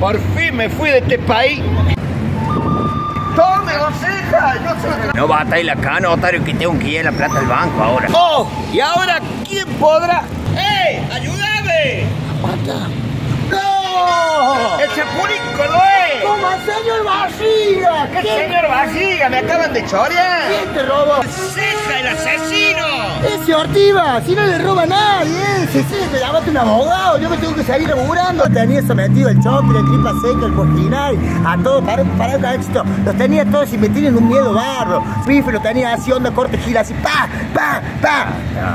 Por fin me fui de este país. ¡Tome, don Ceja! No batáis la cana, Otario, que tengo que ir a la plata al banco ahora. ¡Oh! ¿Y ahora quién podrá? ¡Ey! ¡Ayúdame! ¡Mata! ¡No! ¡El Chapulín Colorado! ¡Como el señor Barriga! ¿Qué señor Barriga? ¿Me acaban de chorear? ¿Quién te robó? ¡Ceja, el asesino! ¡Ese Ortiva! Si no le roba a nadie, ese, te llamaste un abogado, yo me tengo que salir laburando. Tenía sometido el choque, el tripa seca, el cojinal, a todo para el éxito. Los tenía todos y me tienen un miedo barro. Pife lo tenía así, onda corte gira, así, pa, pa, pa.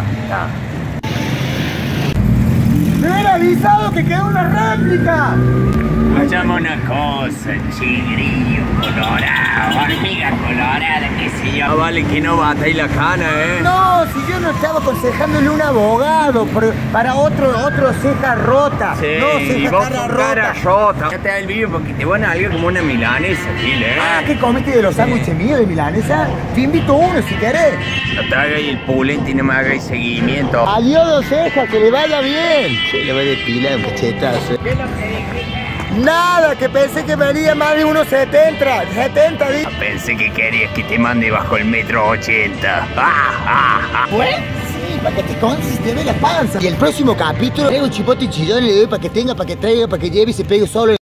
¡Me hubiera avisado que quedó una réplica! Escuchame una cosa, chigrillo colorado, hormiga colorada, qué sé yo. No vale que no batáis la cana, No, si yo no estaba aconsejándole un abogado para otro ceja rota. Sí, no, y ceja vos cara con rota. cara rota. Ya te da el vídeo porque te van a algo como una milanesa, Gile, ¿Qué comiste de los sándwiches míos de milanesa? Te invito uno si querés. No te hagáis el pulente y no me hagáis seguimiento. Adiós, don Ceja, que le vaya bien. Se le va de pila un cachetazo. ¿Qué es lo que dijiste? Nada, que pensé que venía más de unos 70, Pensé que querías que te mande bajo el 1,80 m. Pues sí, para que te conces, te ve la panza. Y el próximo capítulo traigo chipote y chillón y le doy para que tenga, para que traiga, para que lleve y se pegue solo.